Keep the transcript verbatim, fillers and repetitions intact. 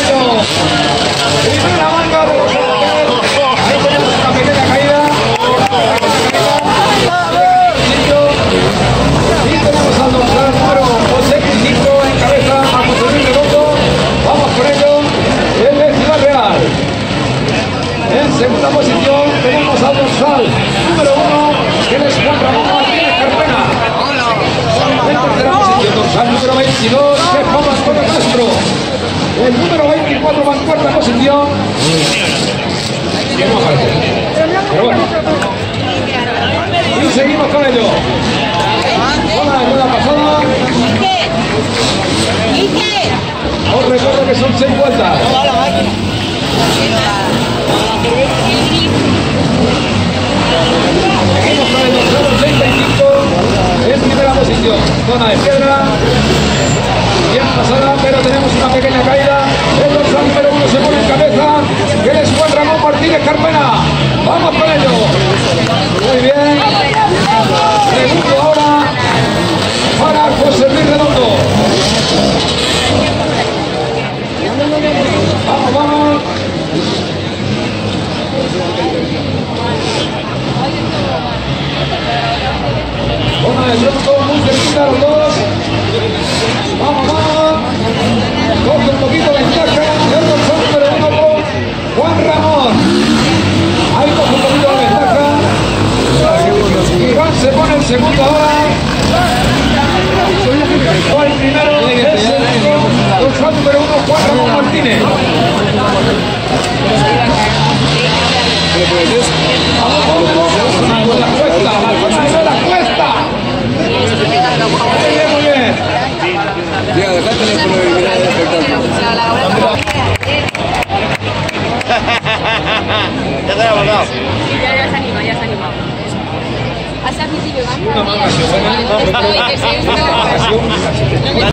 ello. Primera manga de los europeos. Ahí tenemos una pequeña caída. Y tenemos al dorsal número ochenta y cinco en cabeza a José Luis Redondo. Vamos por ello. El de Ciudad Real. En segunda posición tenemos al dorsal número uno, que es Juan Ramón Martínez Carpena. En tercera posición, dorsal número veintidós, que es Juan Antonio Castro. El número veinticuatro va en cuarta posición. Pero bueno. Y seguimos con ello. Hola, buena pasada. Os recuerdo que son seis vueltas. Seguimos con el dorsal ochenta y cinco en primera posición. Zona de piedra. Bien pasada, pero tenemos una pequeña caída. El dorsal número uno se pone en cabeza, que es Juan Ramón Martínez Carpena. Vamos con ello. Muy bien. Segundo ahora para José Luis Redondo. Vamos, vamos. Zona de tronco, muy cerquita los dos. Vamos, vamos. Coge un poquito de ventaja. El dorsal número uno con Juan Ramón. Ahí coge un poquito de ventaja. Iván se pone el segundo ahora. Fue el primero. El segundo. Dorsal número uno, Juan Ramón Martínez. Vamos, la cuesta, la cuesta. Muy bien, muy bien. Ya, dejate de poner el mirado de espectáculo. Ya te lo he mandado. Ya, ya se anima, ya se anima. Hace al principio, Una manga,